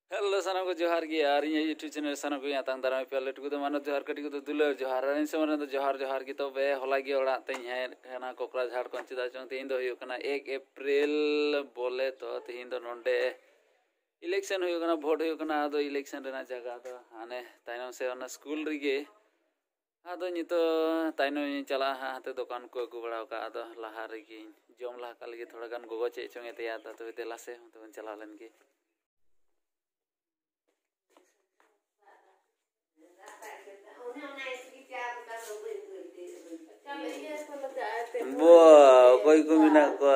hello साना को जोहार की यार ये यूट्यूब चैनल साना को यहाँ तंग दाराम पे लेट को मानो जोहार कटी को दुलर जोहार इन समय तो जोहार जोहार की तो बे होला की ओड़ा तेई है ना कोकरा झाड़ कौन चिदा चों तीन दो हुई करना 1 अप्रैल बोले तो तीन दो नोंडे इलेक्शन हुई करना वोट हुई करना आदो इलेक्शन रेना जगह तो आने ताइनों से ओना स्कूल रिगे आदो नितो ताइनों चला हाते दुकान को अगु बड़ा का आदो लहा रिगे जोम लहा का लगी थोड़ा गान गोगो चे चोंगे तैयार था तो देला से तो चला लेन की कोई को मिना को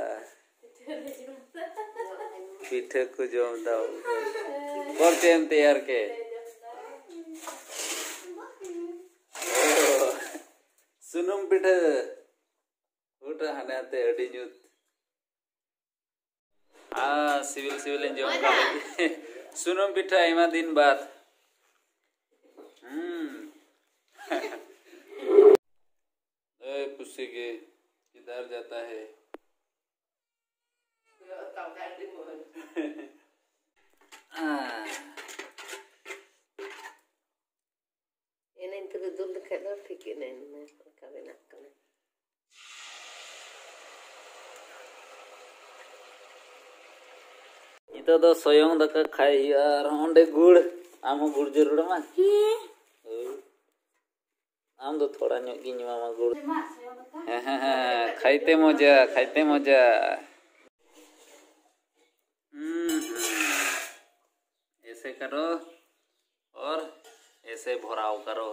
पीठे को जोम दाओ करते हम तैयार के सुनुम पीठे उठा हनाते अड़ी न्यूत सिविल सिविल जोम का सुनुम पीठा इमा दिन बाद पुष्य के किधर जाता है itu do soyong daka khai यार onde गुड़ आम गुड़ जरूर मा आम तो थोड़ा ᱧᱚᱜ ᱜᱤᱧ ᱮᱢᱟᱢᱟ गुड़ खाइते मजा ऐसे करो और ऐसे भराव करो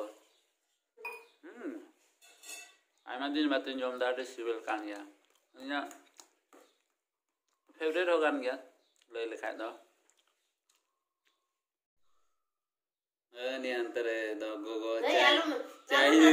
आयमा दिन बात जम दादे सिविल कान गया इना फेवरेट हो कान गया ले लेखा दो नि अंतरे दो गोगो चाहिए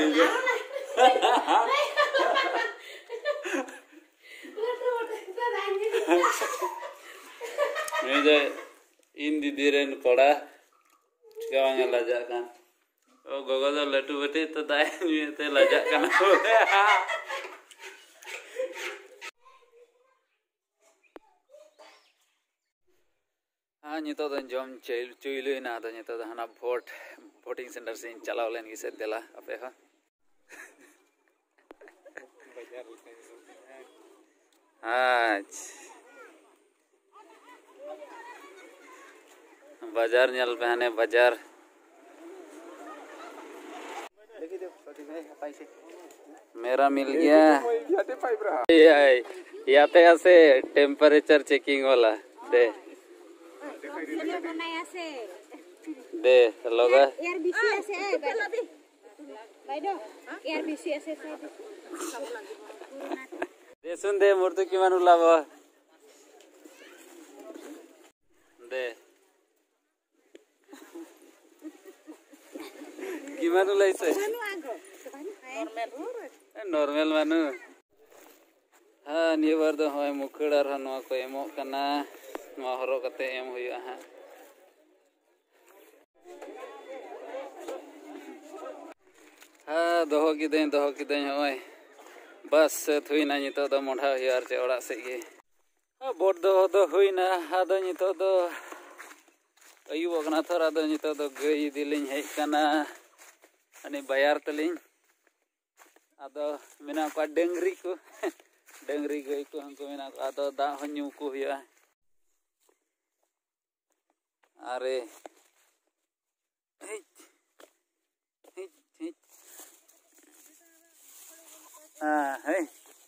मेरे इन दीदीरेन कोड़ा गावंग लजा kan ओ गोगो दो लटू बेटी तो दाय निते लजा kan नितो दो जम चुइलु ना दो नितो दो हना वोटिंग सेंटर से चलाव लेन की से देला अपे हा आज बाजार नियल पहने बाजार मेरा मिल गया याते से टेम्परेचर चेकिंग वाला दे दे लोगा दे सुन दे मूर्ति की मानु लावा दे की मानु लाइसे नॉर्मल मानु हाँ निये बार दो हमें मुखड़ार नवा को एमो कना नवा हरो कते एम हुआ हाँ दोहो किदें हमें बस थुई ना नितो दो मोढ़ा यार चे ओड़ा से गे बोट दो हुई ना आदो नितो दो अयुब कना थोड़ा दो नितो दो गई दिलिंग हेज कना अनि बाजार तलिंग आदो मेना को डंगरी गई को हमको मेना को आदो दा हन्यू को हुआ अरे है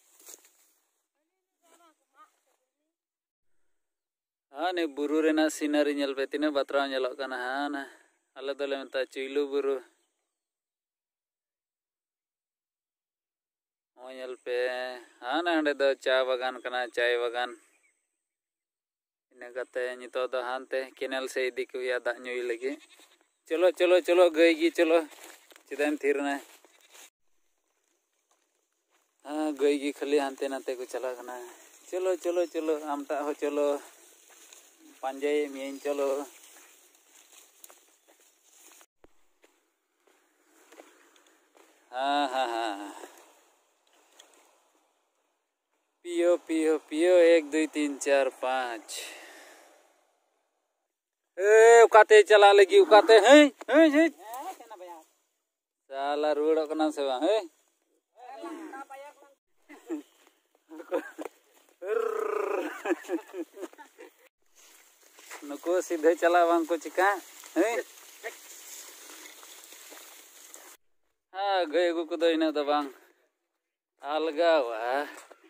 ने बुरु रेना सीनरी नेल पे तीना बातरा नेलो कना ना आले दोले मेता चुइलु बुरु ओ नेल पे ना हंडे दो चा बागान कना चाय बागान इना कते नितो दो हानते केनल से इदी को या दा ᱧᱩᱭ लगी चलो गई गी चलो चिदाम थीरना गई गी खाली हानते नाते को चला कना चलो आमटा हो चलो पांजे मियन चलो हाँ पियो 1 2 3 4 5 ए उकाते चला लगी उकाते हैं हैं साला रुड़ कना से बा हैं नुको सीधे चला बांग को चिका हैं हाँ गए को दो इना तो बांग अलगा वा